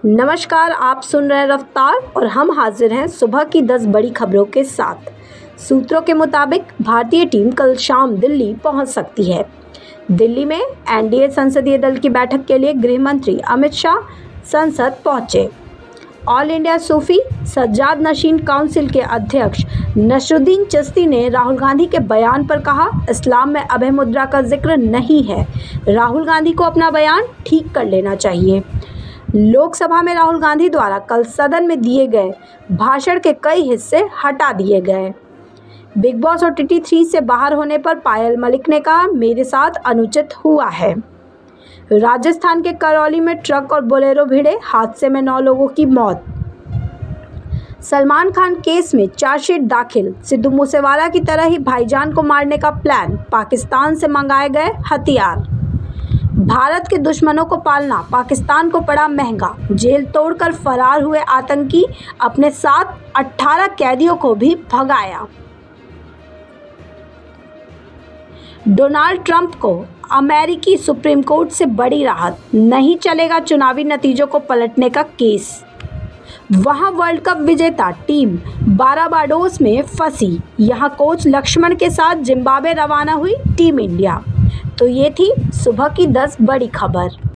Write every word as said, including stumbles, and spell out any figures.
नमस्कार, आप सुन रहे हैं रफ्तार और हम हाजिर हैं सुबह की दस बड़ी खबरों के साथ। सूत्रों के मुताबिक भारतीय टीम कल शाम दिल्ली पहुंच सकती है। दिल्ली में एनडीए संसदीय दल की बैठक के लिए गृह मंत्री अमित शाह संसद पहुंचे। All India Sufi Sajjada Nashin council के अध्यक्ष नसरुद्दीन चिश्ती ने राहुल गांधी के बयान पर कहा, इस्लाम में अभय मुद्रा का जिक्र नहीं है। राहुल गांधी को अपना बयान ठीक कर लेना चाहिए। लोकसभा में राहुल गांधी द्वारा कल सदन में दिए गए भाषण के कई हिस्से हटा दिए गए। बिग बॉस और टीटी थ्री से बाहर होने पर पायल मलिक ने कहा, मेरे साथ अनुचित हुआ है। राजस्थान के करौली में ट्रक और बोलेरो भिड़े, हादसे में नौ लोगों की मौत। सलमान खान केस में चार्जशीट दाखिल, सिद्धू मूसेवाला की तरह ही भाईजान को मारने का प्लान, पाकिस्तान से मंगाए गए हथियार। भारत के दुश्मनों को पालना पाकिस्तान को पड़ा महंगा, जेल तोड़कर फरार हुए आतंकी अपने साथ अठारह कैदियों को भी भगाया। डोनाल्ड ट्रंप को अमेरिकी सुप्रीम कोर्ट से बड़ी राहत, नहीं चलेगा चुनावी नतीजों को पलटने का केस। वहां वर्ल्ड कप विजेता टीम बारबाडोस में फंसी, यहां कोच लक्ष्मण के साथ जिम्बाब्वे रवाना हुई टीम इंडिया। तो ये थी सुबह की दस बड़ी खबर।